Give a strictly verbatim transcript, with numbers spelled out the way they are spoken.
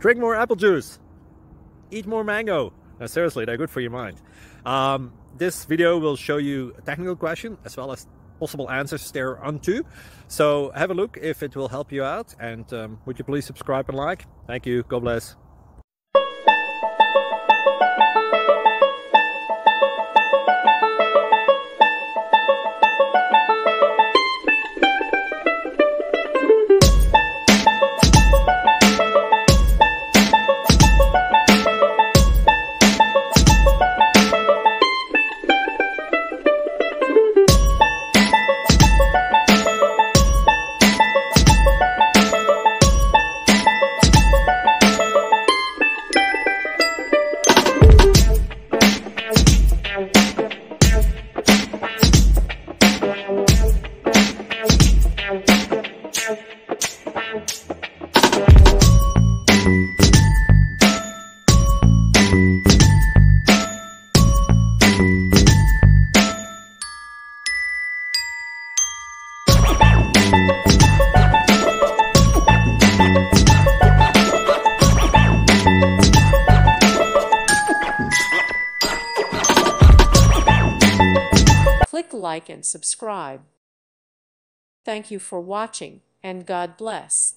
drink more apple juice, eat more mango. Now, seriously, they're good for your mind. Um, this video will show you a technical question as well as possible answers thereunto. So have a look if it will help you out, and um, would you please subscribe and like? Thank you. God bless. Click like and subscribe. Thank you for watching, and God bless.